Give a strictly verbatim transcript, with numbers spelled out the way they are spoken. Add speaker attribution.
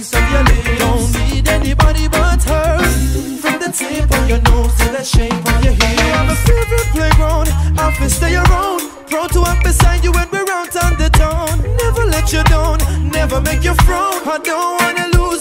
Speaker 1: kiss of your lips. Don't need anybody but her. From the tip of your nose to the shape of your hips. You have a favorite playground, I feel stay around. Proud to walk beside you when we're out on the town. Never let you down, never make you frown. I don't wanna lose